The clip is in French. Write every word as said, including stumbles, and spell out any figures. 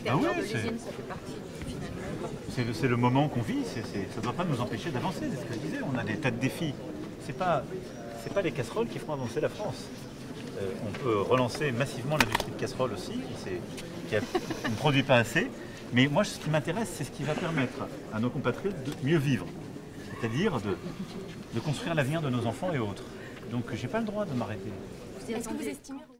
l'extérieur Ah oui, de l'usine, ça fait partie finalement. C'est le, le moment qu'on vit, c est, c est, ça ne doit pas nous empêcher d'avancer, c'est ce que je disais, on a des tas de défis. Ce n'est pas, pas les casseroles qui feront avancer la France. Euh, on peut relancer massivement l'industrie de casseroles aussi, qui, qui a, ne produit pas assez. Mais moi, ce qui m'intéresse, c'est ce qui va permettre à nos compatriotes de mieux vivre. C'est-à-dire de, de construire l'avenir de nos enfants et autres. Donc, je n'ai pas le droit de m'arrêter. Est-ce que vous estimez